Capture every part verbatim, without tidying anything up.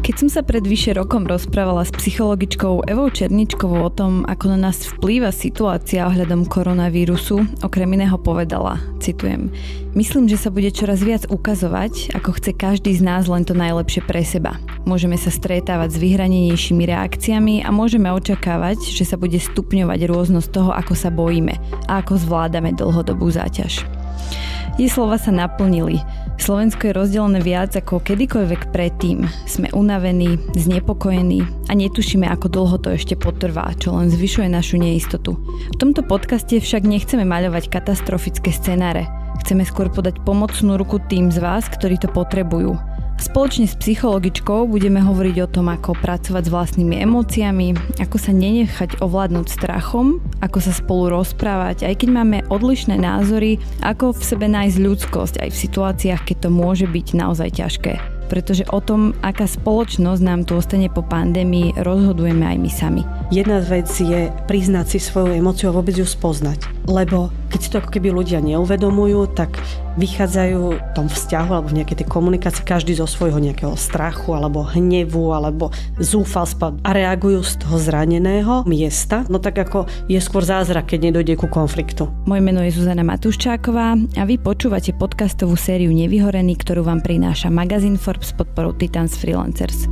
Keď som sa pred vyše rokom rozprávala s psychologičkou Evou Černičkovou o tom, ako na nás vplýva situácia ohľadom koronavírusu, okrem iného povedala, citujem, myslím, že sa bude čoraz viac ukazovať, ako chce každý z nás len to najlepšie pre seba. Môžeme sa stretávať s vyhranenejšími reakciami a môžeme očakávať, že sa bude stupňovať rôznosť toho, ako sa bojíme a ako zvládame dlhodobú záťaž. Jej slova sa naplnili. Slovensko je rozdelené viac ako kedykoľvek predtým. Sme unavení, znepokojení a netušíme, ako dlho to ešte potrvá, čo len zvyšuje našu neistotu. V tomto podcaste však nechceme maľovať katastrofické scenáre. Chceme skôr podať pomocnú ruku tým z vás, ktorí to potrebujú. Spoločne s psychologičkou budeme hovoriť o tom, ako pracovať s vlastnými emóciami, ako sa nenechať ovládnuť strachom, ako sa spolu rozprávať, aj keď máme odlišné názory, ako v sebe nájsť ľudskosť aj v situáciách, keď to môže byť naozaj ťažké. Pretože o tom, aká spoločnosť nám tu ostane po pandémii, rozhodujeme aj my sami. Jedna vec je priznať si svoju emóciu a vôbec ju spoznať. Lebo keď si to ako keby ľudia neuvedomujú, tak vychádzajú v tom vzťahu alebo v nejakej tej komunikácii každý zo svojho nejakého strachu alebo hnevu alebo zúfalstva a reagujú z toho zraneného miesta. No tak ako je skôr zázrak, keď nedojde ku konfliktu. Moje meno je Zuzana Matuščáková a vy počúvate podcastovú sériu Nevyhorený, ktorú vám prináša magazín Forbes s podporou Titans Freelancers.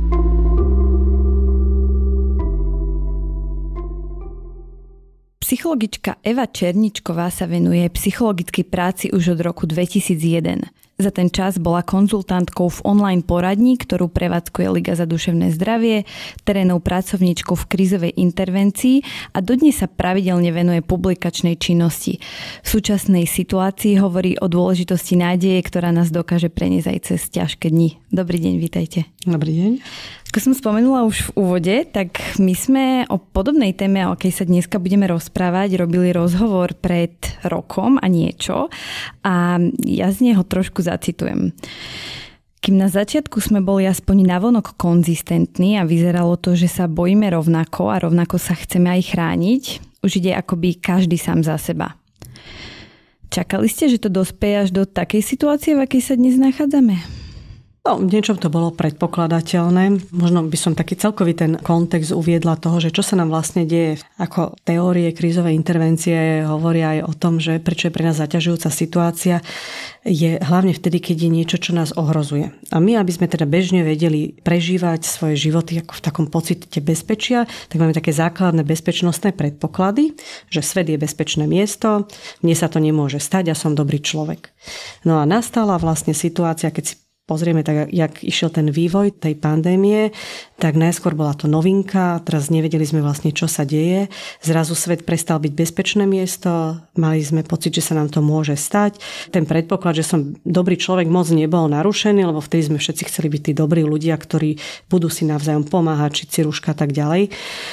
Psychologička Eva Černičková sa venuje psychologickej práci už od roku dvetisícjeden. Za ten čas bola konzultantkou v online poradni, ktorú prevádzkuje Liga za duševné zdravie, terénnou pracovníčkou v krízovej intervencii a dodnes sa pravidelne venuje publikačnej činnosti. V súčasnej situácii hovorí o dôležitosti nádeje, ktorá nás dokáže preniesť aj cez ťažké dni. Dobrý deň, vítajte. Dobrý deň. Ako som spomenula už v úvode, tak my sme o podobnej téme, o akej sa dneska budeme rozprávať, robili rozhovor pred rokom a niečo a ja z neho trošku zacitujem. Kým na začiatku sme boli aspoň navonok konzistentní a vyzeralo to, že sa bojíme rovnako a rovnako sa chceme aj chrániť, už ide akoby každý sám za seba. Čakali ste, že to dospeje až do takej situácie, v akej sa dnes nachádzame? No, niečom to bolo predpokladateľné. Možno by som taký celkový ten kontext uviedla toho, že čo sa nám vlastne deje. Ako teórie krízovej intervencie hovoria aj o tom, že prečo je pre nás zaťažujúca situácia, je hlavne vtedy, keď je niečo, čo nás ohrozuje. A my, aby sme teda bežne vedeli prežívať svoje životy ako v takom pocite bezpečia, tak máme také základné bezpečnostné predpoklady, že svet je bezpečné miesto, mne sa to nemôže stať, ja som dobrý človek. No a nastala vlastne situácia, keď si pozrieme, tak jak išiel ten vývoj tej pandémie, tak najskôr bola to novinka, teraz nevedeli sme vlastne, čo sa deje. Zrazu svet prestal byť bezpečné miesto, mali sme pocit, že sa nám to môže stať. Ten predpoklad, že som dobrý človek, moc nebol narušený, lebo vtedy sme všetci chceli byť tí dobrí ľudia, ktorí budú si navzájom pomáhať, šiť si rúška a tak ďalej.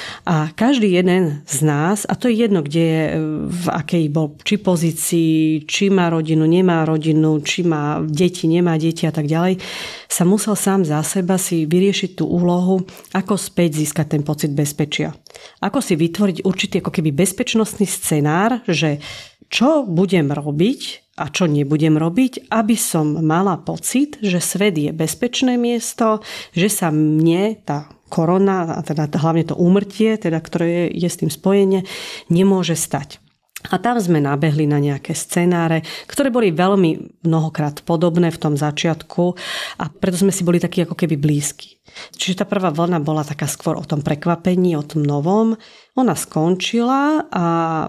A každý jeden z nás, a to je jedno, kde je, v akej bol, či pozícii, či má rodinu, nemá rodinu, či má deti, nemá deti a tak ďalej, sa musel sám za seba si vyriešiť tú úlohu, ako späť získať ten pocit bezpečia. Ako si vytvoriť určitý ako keby bezpečnostný scenár, že čo budem robiť a čo nebudem robiť, aby som mala pocit, že svet je bezpečné miesto, že sa mne tá korona, a teda hlavne to úmrtie, teda, ktoré je, je s tým spojenie, nemôže stať. A tam sme nabehli na nejaké scenáre, ktoré boli veľmi mnohokrát podobné v tom začiatku a preto sme si boli takí ako keby blízki. Čiže tá prvá vlna bola taká skôr o tom prekvapení, o tom novom. Ona skončila a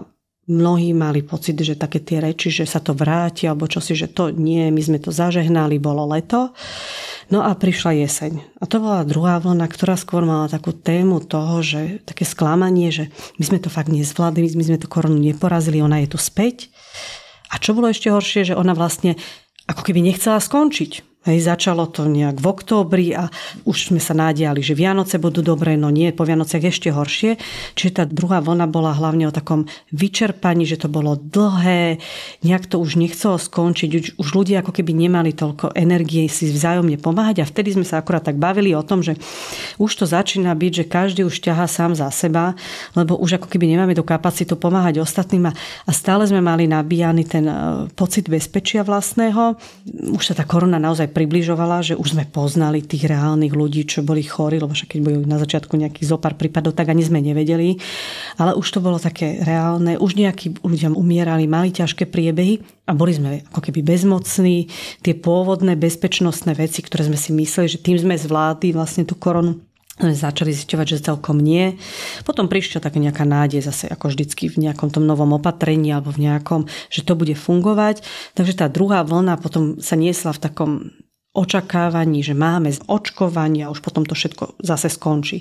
mnohí mali pocit, že také tie reči, že sa to vráti alebo čosi, že to nie, my sme to zažehnali, bolo leto. No a prišla jeseň. A to bola druhá vlna, ktorá skôr mala takú tému toho, že také sklamanie, že my sme to fakt nezvládli, my sme tú koronu neporazili, ona je tu späť. A čo bolo ešte horšie, že ona vlastne ako keby nechcela skončiť. Hej, začalo to nejak v októbri a už sme sa nádejali, že Vianoce budú dobré, no nie, po Vianociach ešte horšie. Čiže tá druhá vlna bola hlavne o takom vyčerpaní, že to bolo dlhé, nejak to už nechcelo skončiť, už, už ľudia ako keby nemali toľko energie si vzájomne pomáhať a vtedy sme sa akurát tak bavili o tom, že už to začína byť, že každý už ťahá sám za seba, lebo už ako keby nemáme tú kapacitu pomáhať ostatným a, a stále sme mali nabíjaný ten pocit bezpečia vlastného. Už sa tá korona naozaj približovala, že už sme poznali tých reálnych ľudí, čo boli chorí, lebo však keď boli na začiatku nejakých zopár prípadov, tak ani sme nevedeli. Ale už to bolo také reálne, už nejakí ľudia umierali, mali ťažké priebehy a boli sme ako keby bezmocní. Tie pôvodné bezpečnostné veci, ktoré sme si mysleli, že tým sme zvládli vlastne tú koronu, sme začali zisťovať, že celkom nie. Potom prišla taká nejaká nádej zase ako vždycky v nejakom tom novom opatrení alebo v nejakom, že to bude fungovať. Takže tá druhá vlna potom sa niesla v takom očakávaní, že máme očkovanie a už potom to všetko zase skončí.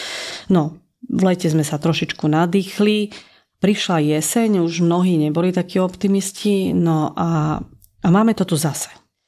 No, v lete sme sa trošičku nadýchli, prišla jeseň, už mnohí neboli takí optimisti, no a, a máme to tu zase.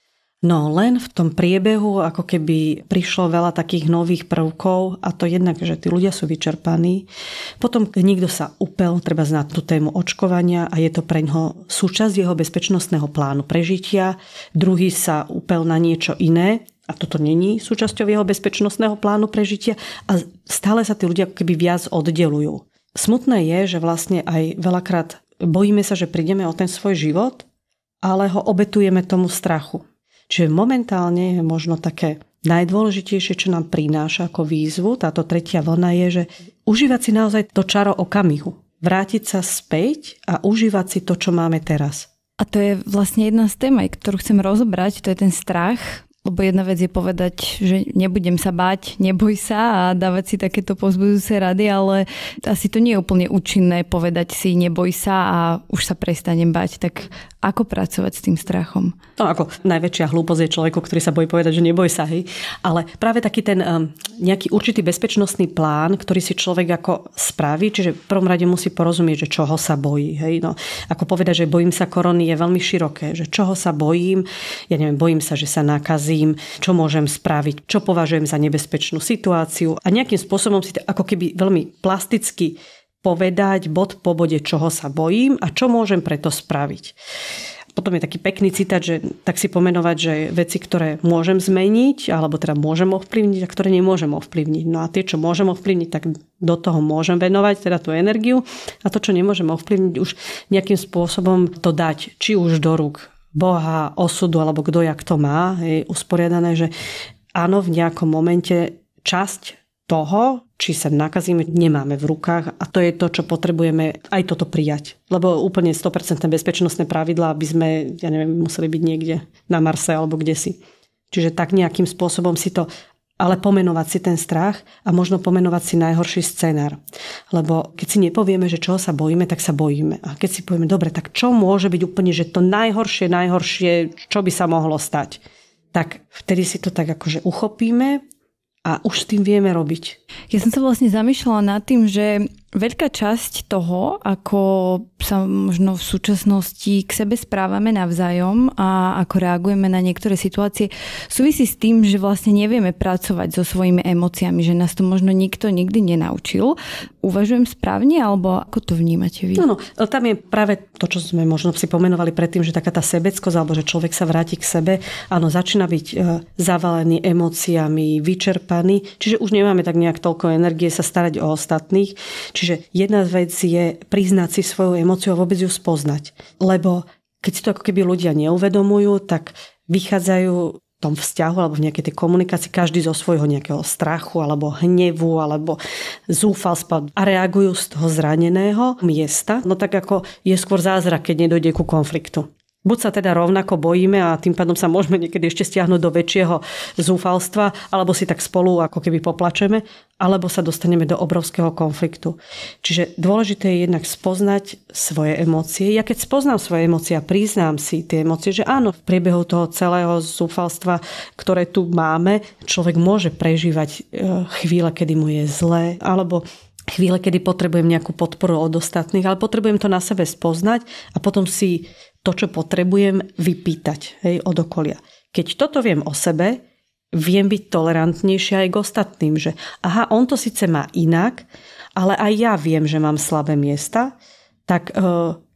No len v tom priebehu ako keby prišlo veľa takých nových prvkov a to jednak, že tí ľudia sú vyčerpaní. Potom niekto sa upel, treba znať tú tému očkovania a je to pre ňoho súčasť jeho bezpečnostného plánu prežitia. Druhý sa upel na niečo iné a toto není súčasťou jeho bezpečnostného plánu prežitia a stále sa tí ľudia ako keby viac oddelujú. Smutné je, že vlastne aj veľakrát bojíme sa, že prídeme o ten svoj život, ale ho obetujeme tomu strachu. Čiže momentálne je možno také najdôležitejšie, čo nám prináša ako výzvu, táto tretia vlna je, že užívať si naozaj to čaro okamihu. Vrátiť sa späť a užívať si to, čo máme teraz. A to je vlastne jedna z tém, ktorú chcem rozobrať, to je ten strach. Lebo jedna vec je povedať, že nebudem sa báť, neboj sa a dávať si takéto povzbudzujúce rady, ale asi to nie je úplne účinné povedať si neboj sa a už sa prestanem báť. Tak ako pracovať s tým strachom? No ako najväčšia hlúposť je človeku, ktorý sa bojí povedať, že neboj sa, hej. Ale práve taký ten um, nejaký určitý bezpečnostný plán, ktorý si človek ako spraví, čiže v prvom rade musí porozumieť, že čoho sa bojí, hej. No, ako povedať, že bojím sa korony je veľmi široké, že čoho sa bojím, ja neviem, bojím sa, že sa nakazím, čo môžem spraviť, čo považujem za nebezpečnú situáciu a nejakým spôsobom si to ako keby veľmi plasticky povedať bod po bode, čoho sa bojím a čo môžem preto spraviť. Potom je taký pekný citát, že tak si pomenovať, že veci, ktoré môžem zmeniť, alebo teda môžem ovplyvniť a ktoré nemôžem ovplyvniť. No a tie, čo môžem ovplyvniť, tak do toho môžem venovať, teda tú energiu a to, čo nemôžem ovplyvniť, už nejakým spôsobom to dať, či už do rúk Boha, osudu, alebo kto jak to má, je usporiadané, že áno, v nejakom momente časť toho, či sa nakazíme, nemáme v rukách a to je to, čo potrebujeme aj toto prijať. Lebo úplne sto percent bezpečnostné pravidlá, aby sme, ja neviem, museli byť niekde na Marse alebo kdesi. Čiže tak nejakým spôsobom si to, ale pomenovať si ten strach a možno pomenovať si najhorší scenár. Lebo keď si nepovieme, že čoho sa bojíme, tak sa bojíme. A keď si povieme, dobre, tak čo môže byť úplne, že to najhoršie, najhoršie, čo by sa mohlo stať, tak vtedy si to tak akože uchopíme a už s tým vieme robiť. Ja som sa vlastne zamýšľala nad tým, že veľká časť toho, ako sa možno v súčasnosti k sebe správame navzájom a ako reagujeme na niektoré situácie, súvisí s tým, že vlastne nevieme pracovať so svojimi emóciami, že nás to možno nikto nikdy nenaučil. Uvažujem správne, alebo ako to vnímate vy? No, no, tam je práve to, čo sme možno si pomenovali predtým, že taká tá sebeckosť, alebo že človek sa vráti k sebe, áno, začína byť e, zavalený emóciami, vyčerpaný, čiže už nemáme tak nejak toľko energie sa starať o ostatných. Čiže jedna vec je priznať si svoju emóciu a vôbec ju spoznať. Lebo keď si to ako keby ľudia neuvedomujú, tak vychádzajú v tom vzťahu alebo v nejakej tej komunikácii každý zo svojho nejakého strachu alebo hnevu alebo zúfalstva a reagujú z toho zraneného miesta. No tak ako je skôr zázrak, keď nedojde ku konfliktu. Buď sa teda rovnako bojíme a tým pádom sa môžeme niekedy ešte stiahnuť do väčšieho zúfalstva, alebo si tak spolu ako keby poplačeme, alebo sa dostaneme do obrovského konfliktu. Čiže dôležité je jednak spoznať svoje emócie. Ja keď spoznám svoje emócie a priznám si tie emócie, že áno, v priebehu toho celého zúfalstva, ktoré tu máme, človek môže prežívať chvíle, kedy mu je zlé, alebo chvíle, kedy potrebujem nejakú podporu od ostatných, ale potrebujem to na sebe spoznať a potom si to, čo potrebujem, vypýtať, hej, od okolia. Keď toto viem o sebe, viem byť tolerantnejšia aj k ostatným, že aha, on to síce má inak, ale aj ja viem, že mám slabé miesta, tak e,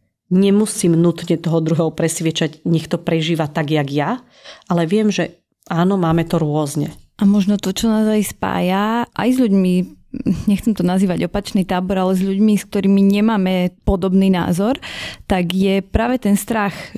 nemusím nutne toho druhého presviečať, nech to prežíva tak, jak ja, ale viem, že áno, máme to rôzne. A možno to, čo nás aj spája, aj s ľuďmi, nechcem to nazývať opačný tábor, ale s ľuďmi, s ktorými nemáme podobný názor, tak je práve ten strach, že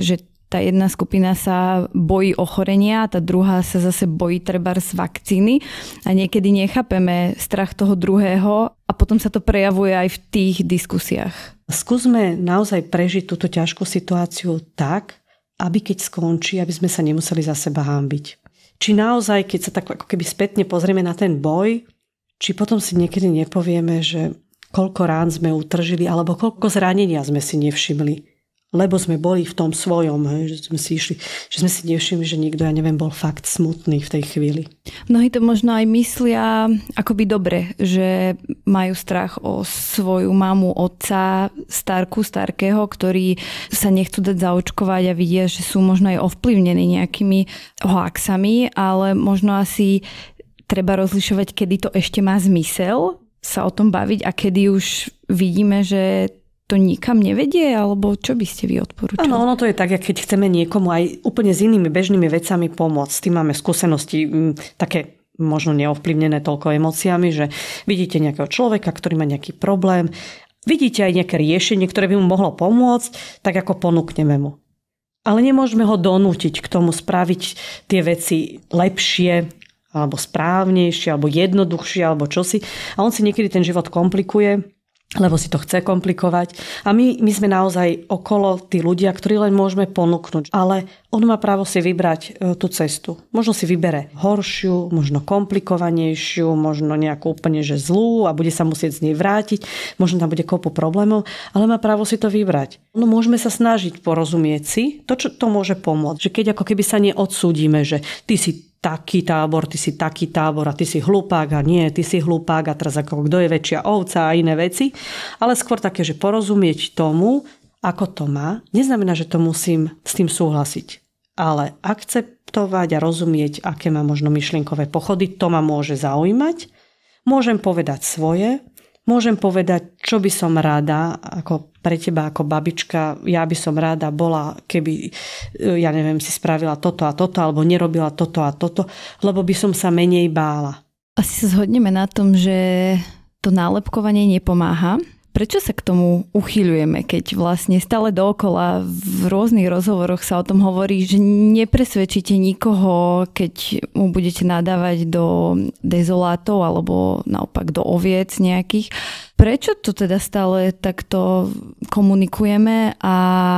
tá jedna skupina sa bojí ochorenia, tá druhá sa zase bojí trebárs vakcíny a niekedy nechápeme strach toho druhého a potom sa to prejavuje aj v tých diskusiách. Skúsme naozaj prežiť túto ťažkú situáciu tak, aby keď skončí, aby sme sa nemuseli za seba hanbiť. Či naozaj, keď sa tak ako keby spätne pozrieme na ten boj, či potom si niekedy nepovieme, že koľko rán sme utržili alebo koľko zranenia sme si nevšimli. Lebo sme boli v tom svojom, hej, že sme si išli, že sme si nevšimli, že niekto, ja neviem, bol fakt smutný v tej chvíli. Mnohí to možno aj myslia akoby dobre, že majú strach o svoju mamu, otca, starku, starkého, ktorí sa nechcú dať zaočkovať a vidia, že sú možno aj ovplyvnení nejakými hoaxami, ale možno asi treba rozlišovať, kedy to ešte má zmysel sa o tom baviť a kedy už vidíme, že to nikam nevedie, alebo čo by ste vy odporúčali? Áno, ono to je tak, keď chceme niekomu aj úplne s inými bežnými vecami pomôcť. S tým máme skúsenosti m, také možno neovplyvnené toľko emóciami, že vidíte nejakého človeka, ktorý má nejaký problém, vidíte aj nejaké riešenie, ktoré by mu mohlo pomôcť, tak ako ponúkneme mu. Ale nemôžeme ho donútiť k tomu spraviť tie veci lepšie, alebo správnejšie, alebo jednoduchšie, alebo čosi. A on si niekedy ten život komplikuje, lebo si to chce komplikovať. A my, my sme naozaj okolo tí ľudia, ktorí len môžeme ponúknuť. Ale on má právo si vybrať tú cestu. Možno si vybere horšiu, možno komplikovanejšiu, možno nejakú úplne že zlú a bude sa musieť z nej vrátiť. Možno tam bude kopu problémov, ale má právo si to vybrať. No môžeme sa snažiť porozumieť si to, čo to môže pomôcť. Že keď ako keby sa neodsúdime, že ty si taký tábor, ty si taký tábor a ty si hlupák a nie, ty si hlupák a teraz ako kto je väčšia ovca a iné veci. Ale skôr také, že porozumieť tomu, ako to má, neznamená, že to musím s tým súhlasiť. Ale akceptovať a rozumieť, aké má možno myšlienkové pochody, to ma môže zaujímať. Môžem povedať svoje, môžem povedať, čo by som rada, ako pre teba ako babička, ja by som rada bola, keby, ja neviem, si spravila toto a toto, alebo nerobila toto a toto, lebo by som sa menej bála. Asi sa zhodneme na tom, že to nálepkovanie nepomáha. Prečo sa k tomu uchyľujeme, keď vlastne stále dookola v rôznych rozhovoroch sa o tom hovorí, že nepresvedčíte nikoho, keď mu budete nadávať do dezolátov alebo naopak do oviec nejakých. Prečo to teda stále takto komunikujeme a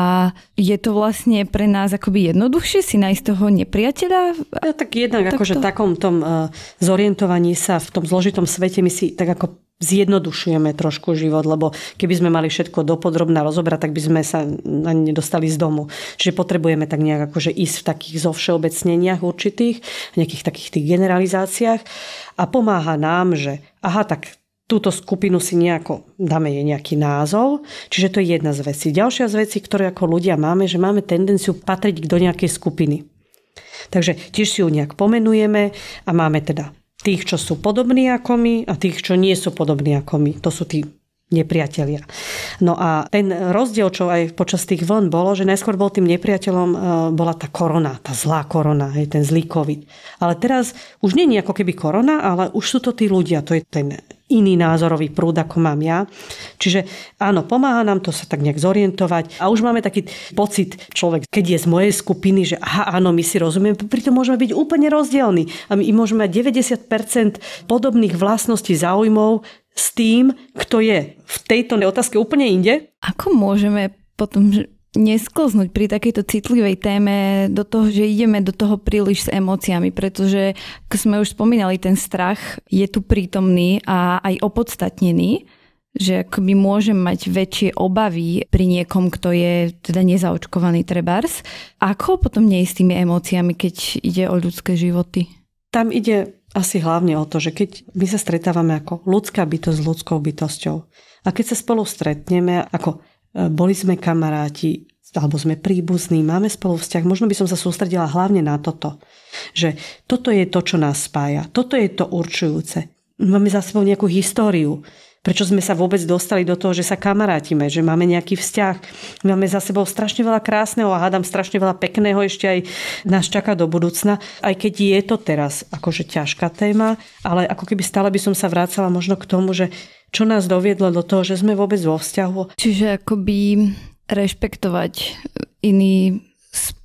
je to vlastne pre nás akoby jednoduchšie si nájsť toho nepriateľa? Ja, tak jednak tak akože v takom tom uh, zorientovaní sa v tom zložitom svete my si tak ako zjednodušujeme trošku život, lebo keby sme mali všetko dopodrobná rozobrať, tak by sme sa ani nedostali z domu. Čiže potrebujeme tak nejak akože ísť v takých zovšeobecneniach určitých, v nejakých takých tých generalizáciách a pomáha nám, že aha, tak túto skupinu si nejako dáme jej nejaký názov, čiže to je jedna z vecí. Ďalšia z vecí, ktoré ako ľudia máme, že máme tendenciu patriť do nejakej skupiny. Takže tiež si ju nejak pomenujeme a máme teda tých, čo sú podobní ako my a tých, čo nie sú podobní ako my. To sú tí nepriatelia. No a ten rozdiel, čo aj počas tých vln bolo, že najskôr bol tým nepriateľom bola tá korona, tá zlá korona, hej, ten zlý COVID. Ale teraz už nie je ako keby korona, ale už sú to tí ľudia, to je ten iný názorový prúd, ako mám ja. Čiže áno, pomáha nám to sa tak nejak zorientovať a už máme taký pocit, človek, keď je z mojej skupiny, že aha, áno, my si rozumieme, pritom môžeme byť úplne rozdielni a my môžeme mať deväťdesiat percent podobných vlastností záujmov s tým, kto je v tejto otázke úplne inde. Ako môžeme potom nesklznúť pri takejto citlivej téme do toho, že ideme do toho príliš s emóciami, pretože, ako sme už spomínali, ten strach je tu prítomný a aj opodstatnený, že akoby môžem mať väčšie obavy pri niekom, kto je teda nezaočkovaný trebárs. Ako potom nie s tými emóciami, keď ide o ľudské životy? Tam ide asi hlavne o to, že keď my sa stretávame ako ľudská bytosť s ľudskou bytosťou a keď sa spolu stretneme, ako boli sme kamaráti, alebo sme príbuzní, máme spolu vzťah, možno by som sa sústredila hlavne na toto, že toto je to, čo nás spája, toto je to určujúce. Máme za sebou nejakú históriu, prečo sme sa vôbec dostali do toho, že sa kamarátime, že máme nejaký vzťah. Máme za sebou strašne veľa krásneho a hádam strašne veľa pekného ešte aj nás čaká do budúcna. Aj keď je to teraz akože ťažká téma, ale ako keby stále by som sa vrácala možno k tomu, že čo nás doviedlo do toho, že sme vôbec vo vzťahu. Čiže akoby rešpektovať iný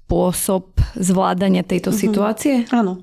spôsob zvládania tejto mm-hmm. situácie? Áno.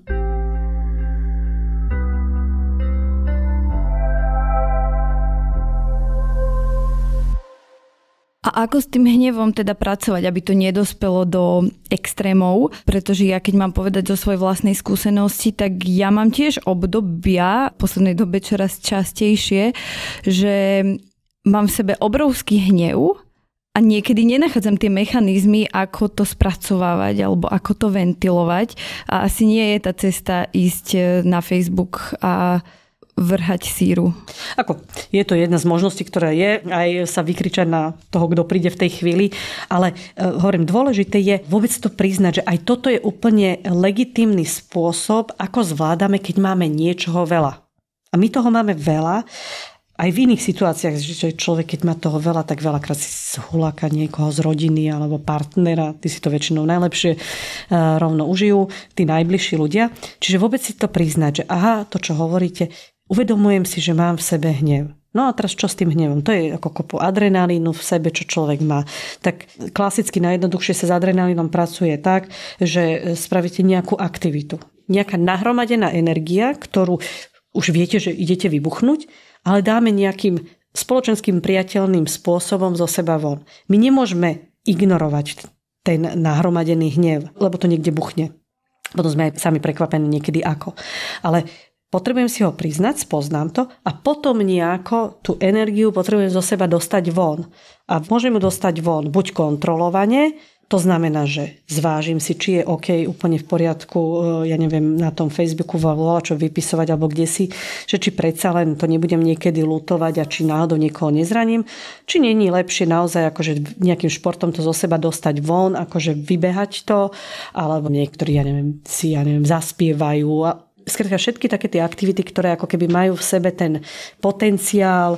A ako s tým hnevom teda pracovať, aby to nedospelo do extrémov? Pretože ja keď mám povedať zo svojej vlastnej skúsenosti, tak ja mám tiež obdobia, v poslednej dobe čoraz častejšie, že mám v sebe obrovský hnev a niekedy nenachádzam tie mechanizmy, ako to spracovávať alebo ako to ventilovať. A asi nie je tá cesta ísť na Facebook a vrhať síru. Ako, je to jedna z možností, ktorá je, aj sa vykričať na toho, kto príde v tej chvíli, ale uh, hovorím, dôležité je vôbec to priznať, že aj toto je úplne legitímny spôsob, ako zvládame, keď máme niečoho veľa. A my toho máme veľa, aj v iných situáciách, že človek, keď má toho veľa, tak veľakrát si zhuláka niekoho z rodiny alebo partnera, ty si to väčšinou najlepšie uh, rovno užijú, tí najbližší ľudia. Čiže vôbec si to priznať, že aha, to, čo hovoríte, uvedomujem si, že mám v sebe hnev. No a teraz čo s tým hnevom? To je ako kopu adrenalínu v sebe, čo človek má. Tak klasicky najjednoduchšie sa s adrenalínom pracuje tak, že spravíte nejakú aktivitu. Nejaká nahromadená energia, ktorú už viete, že idete vybuchnúť, ale dáme nejakým spoločenským priateľným spôsobom zo seba von. My nemôžeme ignorovať ten nahromadený hnev, lebo to niekde buchne. Potom sme aj sami prekvapení niekedy ako. Ale potrebujem si ho priznať, spoznám to a potom nejako tú energiu potrebujem zo seba dostať von. A môžem ju dostať von buď kontrolovane, to znamená, že zvážim si, či je OK, úplne v poriadku, ja neviem, na tom Facebooku volá čo vypisovať alebo kde si, že či predsa len to nebudem niekedy lutovať a či náhodou niekoho nezraním, či nie je lepšie naozaj akože nejakým športom to zo seba dostať von, akože vybehať to, alebo niektorí, ja neviem, si, ja neviem, zaspievajú a skrátka všetky také tie aktivity, ktoré ako keby majú v sebe ten potenciál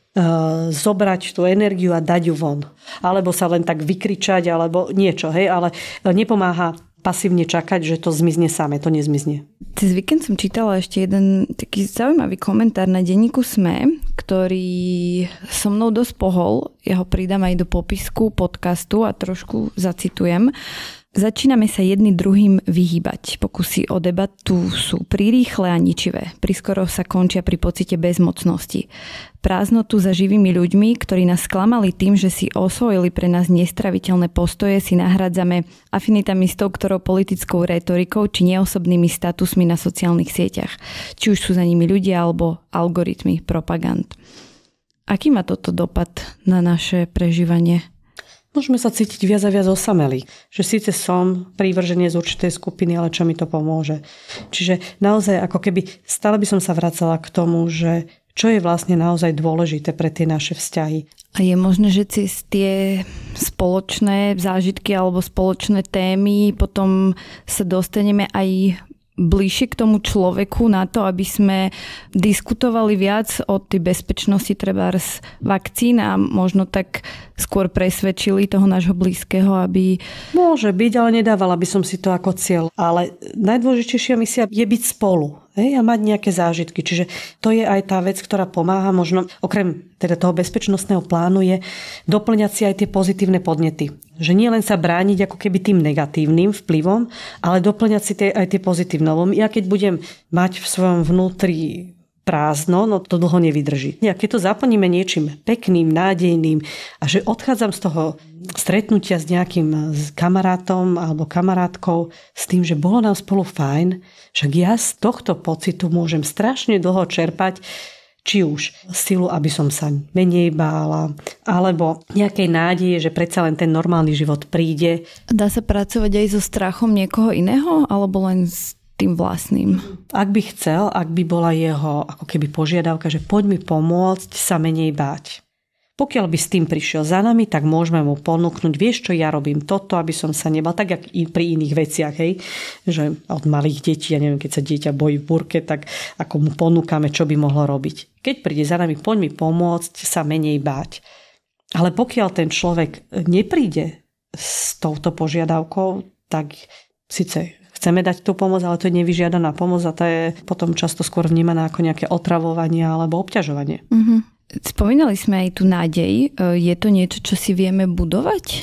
uh, zobrať tú energiu a dať ju von. Alebo sa len tak vykričať, alebo niečo, hej, ale nepomáha pasívne čakať, že to zmizne samé, to nezmizne. Cez víkend som čítala ešte jeden taký zaujímavý komentár na denníku SME, ktorý so mnou dosť pohol. Ja ho pridám aj do popisku podcastu a trošku zacitujem. Začíname sa jedni druhým vyhýbať. Pokusy o debatu sú prirýchle a ničivé. Priskoro sa končia pri pocite bezmocnosti. Prázdnotu za živými ľuďmi, ktorí nás sklamali tým, že si osvojili pre nás nestraviteľné postoje, si nahrádzame afinitami s tou, ktorou politickou rétorikou či neosobnými statusmi na sociálnych sieťach. Či už sú za nimi ľudia alebo algoritmy propagand. Aký má toto dopad na naše prežívanie? Môžeme sa cítiť viac a viac osamelí. Že síce som prívrženec z určitej skupiny, ale čo mi to pomôže. Čiže naozaj ako keby stále by som sa vracala k tomu, že čo je vlastne naozaj dôležité pre tie naše vzťahy. A je možné, že cez tie spoločné zážitky alebo spoločné témy potom sa dostaneme aj bližšie k tomu človeku na to, aby sme diskutovali viac o tej bezpečnosti trebárs vakcín a možno tak skôr presvedčili toho nášho blízkeho, aby... Môže byť, ale nedávala by som si to ako cieľ. Ale najdôležitejšia misia je byť spolu. Hej, a mať nejaké zážitky. Čiže to je aj tá vec, ktorá pomáha možno, okrem teda toho bezpečnostného plánu, je doplňať si aj tie pozitívne podnety. Že nie len sa brániť ako keby tým negatívnym vplyvom, ale doplňať si tie, aj tie pozitívne. Lebo ja keď budem mať v svojom vnútri prázdno, no to dlho nevydrží. A keď to zaplníme niečím pekným, nádejným a že odchádzam z toho stretnutia s nejakým kamarátom alebo kamarátkou s tým, že bolo nám spolu fajn, však ja z tohto pocitu môžem strašne dlho čerpať, či už silu, aby som sa menej bála, alebo nejakej nádeje, že predsa len ten normálny život príde. Dá sa pracovať aj so strachom niekoho iného, alebo len s tým vlastným? Ak by chcel, ak by bola jeho ako keby požiadavka, že poď mi pomôcť sa menej báť. Pokiaľ by s tým prišiel za nami, tak môžeme mu ponúknuť, vieš čo, ja robím toto, aby som sa nebal, tak jak i pri iných veciach, hej, že od malých detí, ja neviem, keď sa dieťa bojí v burke, tak ako mu ponúkame, čo by mohlo robiť. Keď príde za nami, poď mi pomôcť sa menej báť. Ale pokiaľ ten človek nepríde s touto požiadavkou, tak síce chceme dať tú pomoc, ale to je nevyžiadaná pomoc a to je potom často skôr vnímaná ako nejaké otravovanie alebo obťažovanie. Mm-hmm. Spomínali sme aj tu nádej. Je to niečo, čo si vieme budovať?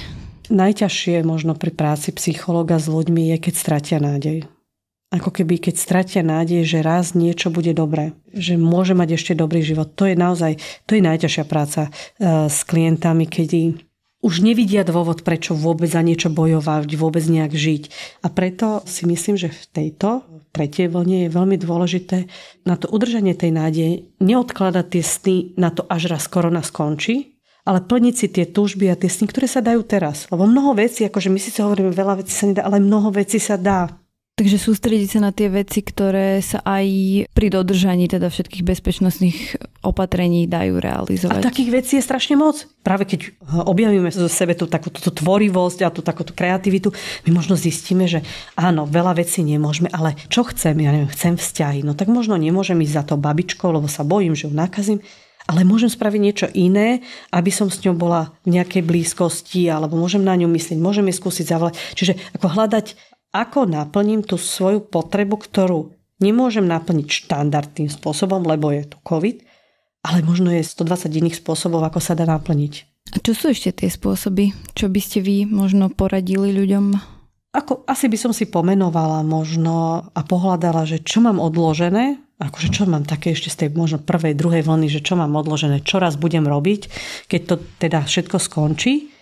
Najťažšie možno pri práci psychológa s ľuďmi je, keď stratia nádej. Ako keby keď stratia nádej, že raz niečo bude dobré, že môže mať ešte dobrý život. To je naozaj, to je najťažšia práca s klientami, kedy už nevidia dôvod, prečo vôbec za niečo bojovať, vôbec nejak žiť. A preto si myslím, že v tejto tretej vlne je veľmi dôležité na to udržanie tej nádeje neodkladať tie sny na to, až raz korona skončí, ale plniť si tie túžby a tie sny, ktoré sa dajú teraz. Lebo mnoho vecí, akože my si sa hovoríme, veľa vecí sa nedá, ale mnoho vecí sa dá. Takže sústrediť sa na tie veci, ktoré sa aj pri dodržaní teda všetkých bezpečnostných opatrení dajú realizovať. A takých vecí je strašne moc. Práve keď objavíme zo sebe tú takúto tú tvorivosť a tú takúto kreativitu, my možno zistíme, že áno, veľa vecí nemôžeme, ale čo chcem? Ja neviem, chcem vzťahy. No tak možno nemôžem ísť za to babičkou, lebo sa bojím, že ju nakazím. Ale môžem spraviť niečo iné, aby som s ňou bola v nejakej blízkosti, alebo môžem na ňu myslieť, môžem jej skúsiť zavolať. Čiže ako hľadať, ako naplním tú svoju potrebu, ktorú nemôžem naplniť štandardným spôsobom, lebo je tu COVID, ale možno je stodvadsať iných spôsobov, ako sa dá naplniť. A čo sú ešte tie spôsoby? Čo by ste vy možno poradili ľuďom? Ako, asi by som si pomenovala možno a pohľadala, že čo mám odložené, akože čo mám také ešte z tej možno prvej, druhej vlny, že čo mám odložené, čo raz budem robiť, keď to teda všetko skončí.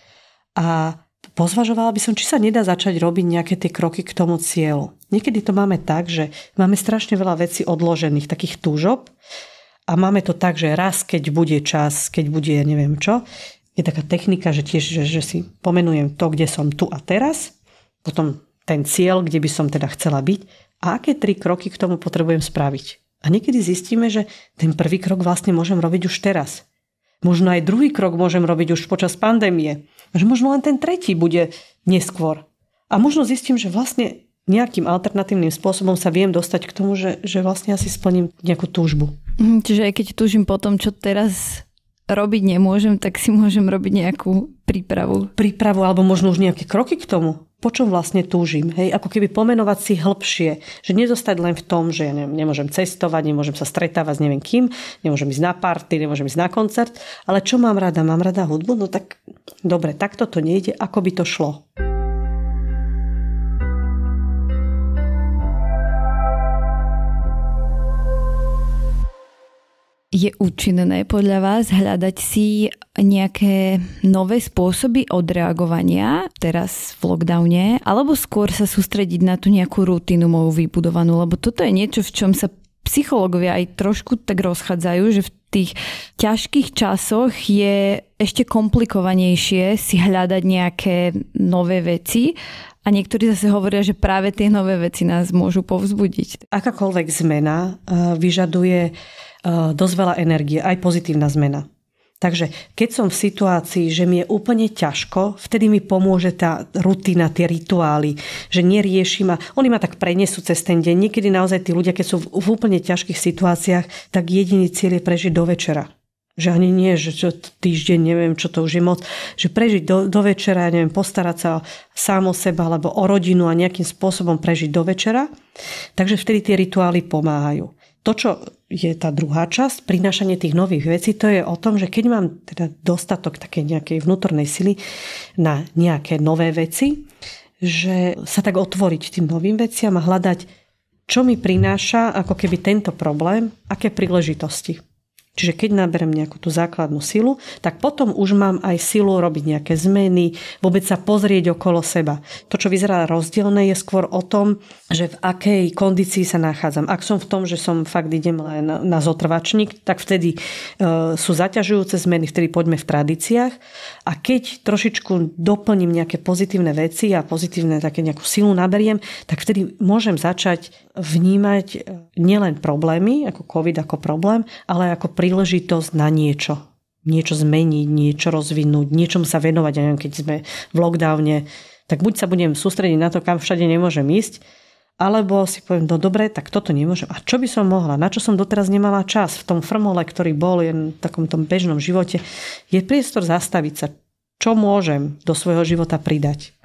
A pozvažovala by som, či sa nedá začať robiť nejaké tie kroky k tomu cieľu. Niekedy to máme tak, že máme strašne veľa vecí odložených, takých túžob a máme to tak, že raz, keď bude čas, keď bude, ja neviem čo, je taká technika, že tiež, že, že si pomenujem to, kde som tu a teraz, potom ten cieľ, kde by som teda chcela byť a aké tri kroky k tomu potrebujem spraviť. A niekedy zistíme, že ten prvý krok vlastne môžem robiť už teraz. Možno aj druhý krok môžem robiť už počas pandémie. Že možno len ten tretí bude neskôr. A možno zistím, že vlastne nejakým alternatívnym spôsobom sa viem dostať k tomu, že, že vlastne asi splním nejakú túžbu. Čiže aj keď túžim po tom, čo teraz robiť nemôžem, tak si môžem robiť nejakú prípravu. Prípravu alebo možno už nejaké kroky k tomu. Po čom vlastne túžim? Hej? Ako keby pomenovať si hĺbšie. Že nezostať len v tom, že ja neviem, nemôžem cestovať, nemôžem sa stretávať s neviem kým, nemôžem ísť na party, nemôžem ísť na koncert. Ale čo mám rada? Mám rada hudbu? No tak dobre, takto to nejde. Ako by to šlo? Je účinné podľa vás hľadať si nejaké nové spôsoby odreagovania teraz v lockdowne, alebo skôr sa sústrediť na tú nejakú rutinu moju vybudovanú? Lebo toto je niečo, v čom sa psychológovia aj trošku tak rozchádzajú, že v tých ťažkých časoch je ešte komplikovanejšie si hľadať nejaké nové veci. A niektorí zase hovoria, že práve tie nové veci nás môžu povzbudiť. Akákoľvek zmena vyžaduje dosť veľa energie, aj pozitívna zmena. Takže keď som v situácii, že mi je úplne ťažko, vtedy mi pomôže tá rutina, tie rituály, že neriešim a oni ma tak prenesú cez ten deň. Niekedy naozaj tí ľudia, keď sú v úplne ťažkých situáciách, tak jediný cieľ je prežiť do večera. Že ani nie, že čo týždeň, neviem, čo to už je moc, že prežiť do, do večera, neviem, postarať sa sám o seba alebo o rodinu a nejakým spôsobom prežiť do večera. Takže vtedy tie rituály pomáhajú. To, čo je tá druhá časť, prinášanie tých nových vecí, to je o tom, že keď mám teda dostatok takej nejakej vnútornej sily na nejaké nové veci, že sa tak otvoriť tým novým veciam a hľadať, čo mi prináša ako keby tento problém, aké príležitosti. Čiže keď naberem nejakú tú základnú silu, tak potom už mám aj silu robiť nejaké zmeny, vôbec sa pozrieť okolo seba. To, čo vyzerá rozdielne, je skôr o tom, že v akej kondícii sa nachádzam. Ak som v tom, že som fakt idem len na zotrvačník, tak vtedy e, sú zaťažujúce zmeny, vtedy poďme v tradíciách. A keď trošičku doplním nejaké pozitívne veci a pozitívne také nejakú silu naberiem, tak vtedy môžem začať vnímať nielen problémy, ako COVID ako problém, ale ako príležitosť na niečo. Niečo zmeniť, niečo rozvinúť, niečomu sa venovať. Ja neviem, keď sme v lockdowne, tak buď sa budem sústrediť na to, kam všade nemôžem ísť, alebo si poviem, no dobre, tak toto nemôžem. A čo by som mohla? Na čo som doteraz nemala čas? V tom frmole, ktorý bol v takom tom bežnom živote, je priestor zastaviť sa. Čo môžem do svojho života pridať?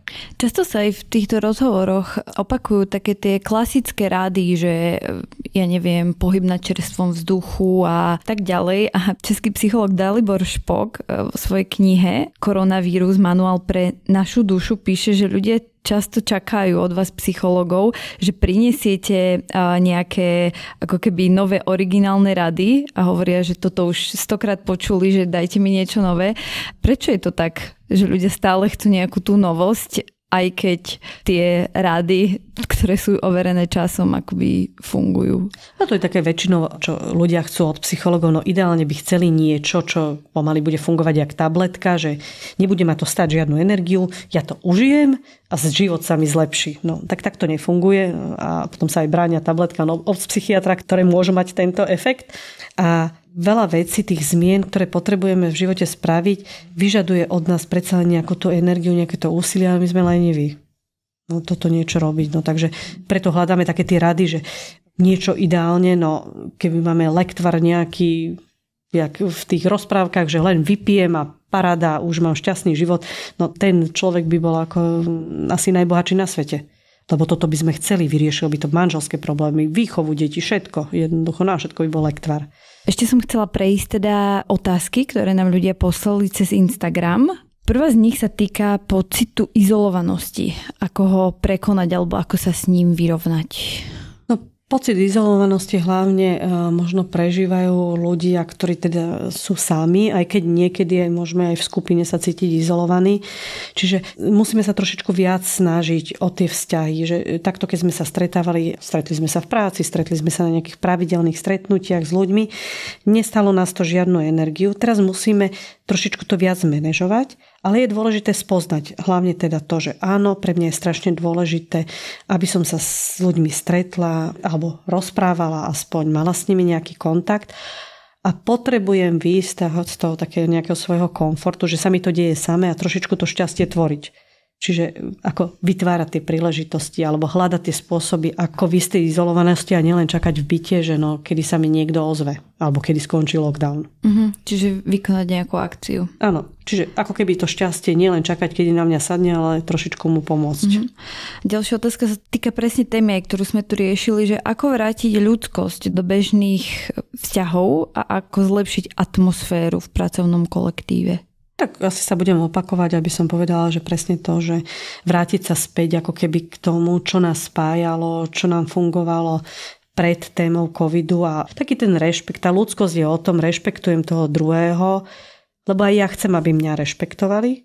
Často sa aj v týchto rozhovoroch opakujú také tie klasické rády, že ja neviem, pohyb na čerstvom vzduchu a tak ďalej. A český psychológ Dalibor Špok vo svojej knihe Koronavírus, manuál pre našu dušu píše, že ľudia často čakajú od vás psychologov, že prinesiete nejaké ako keby nové originálne rady a hovoria, že toto už stokrát počuli, že dajte mi niečo nové. Prečo je to tak, že ľudia stále chcú nejakú tú novosť, aj keď tie rady, ktoré sú overené časom, akoby fungujú? No to je také väčšinou, čo ľudia chcú od psychologov, no ideálne by chceli niečo, čo pomaly bude fungovať jak tabletka, že nebude ma to stáť žiadnu energiu, ja to užijem a život sa mi zlepší. No tak tak to nefunguje a potom sa aj bránia tabletka no, od psychiatra, ktoré môžu mať tento efekt. A veľa vecí, tých zmien, ktoré potrebujeme v živote spraviť, vyžaduje od nás predsa len nejakú tú energiu, nejaké to úsilie, ale my sme leniví. No toto niečo robiť. No takže preto hľadáme také tie rady, že niečo ideálne, no keby máme lektvar nejaký, jak v tých rozprávkach, že len vypijem a paráda, už mám šťastný život, no ten človek by bol ako asi najbohatší na svete. Lebo toto by sme chceli, vyriešil by to manželské problémy, výchovu detí, všetko. Jednoducho na všetko by bol lektvar. Ešte som chcela prejsť teda otázky, ktoré nám ľudia poslali cez Instagram. Prvá z nich sa týka pocitu izolovanosti. Ako ho prekonať alebo ako sa s ním vyrovnať? No, pocit izolovanosti hlavne e, možno prežívajú ľudia, ktorí teda sú sami, aj keď niekedy aj môžeme aj v skupine sa cítiť izolovaní. Čiže musíme sa trošičku viac snažiť o tie vzťahy. Že takto, keď sme sa stretávali, stretli sme sa v práci, stretli sme sa na nejakých pravidelných stretnutiach s ľuďmi, nestalo nás to žiadnu energiu. Teraz musíme trošičku to viac manažovať, ale je dôležité spoznať hlavne teda to, že áno, pre mňa je strašne dôležité, aby som sa s ľuďmi stretla alebo rozprávala aspoň, mala s nimi nejaký kontakt a potrebujem výjsť z toho takého nejakého svojho komfortu, že sa mi to deje samé a trošičku to šťastie tvoriť. Čiže ako vytvárať tie príležitosti alebo hľadať tie spôsoby, ako vy z tej izolovanosti a nielen čakať v byte, že no, kedy sa mi niekto ozve alebo kedy skončí lockdown. Uh-huh. Čiže vykonať nejakú akciu. Áno, čiže ako keby to šťastie nielen čakať, kedy na mňa sadne, ale trošičku mu pomôcť. Uh-huh. Ďalšia otázka sa týka presne témy, ktorú sme tu riešili, že ako vrátiť ľudskosť do bežných vzťahov a ako zlepšiť atmosféru v pracovnom kolektíve. Tak asi sa budem opakovať, aby som povedala, že presne to, že vrátiť sa späť ako keby k tomu, čo nás spájalo, čo nám fungovalo pred témou covidu a taký ten rešpekt, tá ľudskosť je o tom, rešpektujem toho druhého, lebo aj ja chcem, aby mňa rešpektovali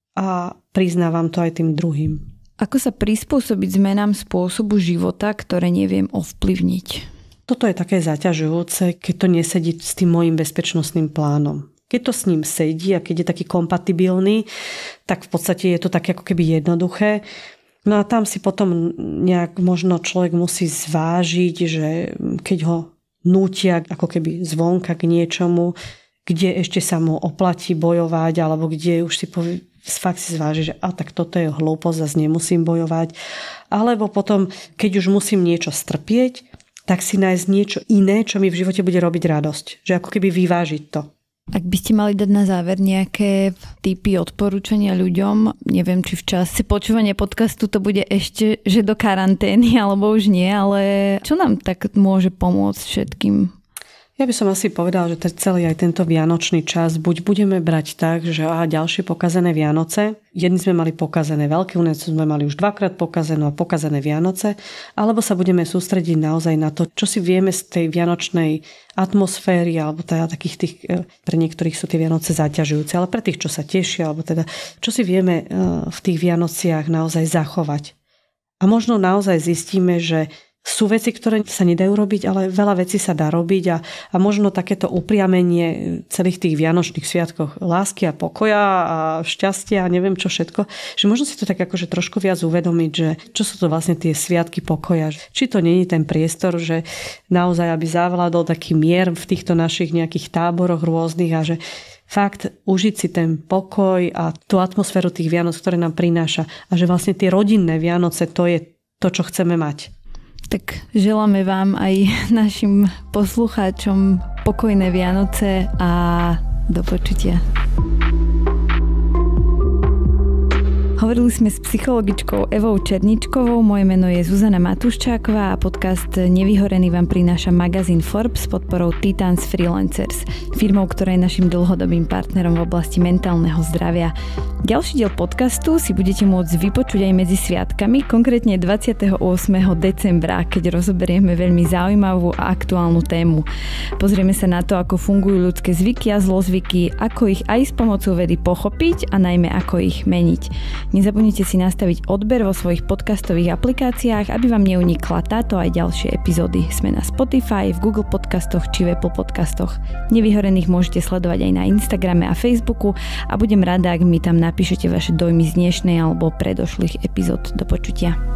a priznávam to aj tým druhým. Ako sa prispôsobiť zmenám spôsobu života, ktoré neviem ovplyvniť? Toto je také zaťažujúce, keď to nesedí s tým môjim bezpečnostným plánom. Keď to s ním sedí a keď je taký kompatibilný, tak v podstate je to také ako keby jednoduché. No a tam si potom nejak možno človek musí zvážiť, že keď ho nútia ako keby zvonka k niečomu, kde ešte sa mu oplatí bojovať, alebo kde už si povie, fakt si zváži, že a tak toto je hlúposť, zase nemusím bojovať. Alebo potom, keď už musím niečo strpieť, tak si nájsť niečo iné, čo mi v živote bude robiť radosť. Že ako keby vyvážiť to. Ak by ste mali dať na záver nejaké tipy, odporúčania ľuďom, neviem, či v čase počúvania podcastu to bude ešte, že do karantény, alebo už nie, ale čo nám tak môže pomôcť všetkým? Ja by som asi povedala, že celý aj tento vianočný čas buď budeme brať tak, že aha, ďalšie pokazené Vianoce. Jedni sme mali pokazené Veľkú noc, sme mali už dvakrát pokazenú a pokazené Vianoce, alebo sa budeme sústrediť naozaj na to, čo si vieme z tej vianočnej atmosféry, alebo teda takých tých, pre niektorých sú tie Vianoce zaťažujúce, ale pre tých, čo sa tešia, alebo teda, čo si vieme v tých Vianociach naozaj zachovať. A možno naozaj zistíme, že sú veci, ktoré sa nedajú robiť, ale veľa vecí sa dá robiť a, a možno takéto upriamenie celých tých vianočných sviatkoch lásky a pokoja a šťastia a neviem čo všetko, že možno si to tak akože trošku viac uvedomiť, že čo sú to vlastne tie sviatky pokoja. Či to nie je ten priestor, že naozaj aby zavládol taký mier v týchto našich nejakých táboroch rôznych a že fakt užiť si ten pokoj a tú atmosféru tých Vianoc, ktoré nám prináša a že vlastne tie rodinné Vianoce to je to, čo chceme mať. Tak želáme vám aj našim poslucháčom pokojné Vianoce a do počutia. Hovorili sme s psychologičkou Evou Černičkovou, moje meno je Zuzana Matuščáková a podcast Nevyhorený vám prináša magazín Forbes s podporou Titans Freelancers, firmou, ktorá je našim dlhodobým partnerom v oblasti mentálneho zdravia. Ďalší diel podcastu si budete môcť vypočuť aj medzi sviatkami, konkrétne dvadsiateho ôsmeho decembra, keď rozoberieme veľmi zaujímavú a aktuálnu tému. Pozrieme sa na to, ako fungujú ľudské zvyky a zlozvyky, ako ich aj s pomocou vedy pochopiť a najmä ako ich meniť. Nezabudnite si nastaviť odber vo svojich podcastových aplikáciách, aby vám neunikla táto aj ďalšie epizódy. Sme na Spotify, v Google podcastoch či v Apple podcastoch. Nevyhorených môžete sledovať aj na Instagrame a Facebooku a budem rada, ak mi tam napíšete vaše dojmy z dnešnej alebo predošlých epizód. Do počutia.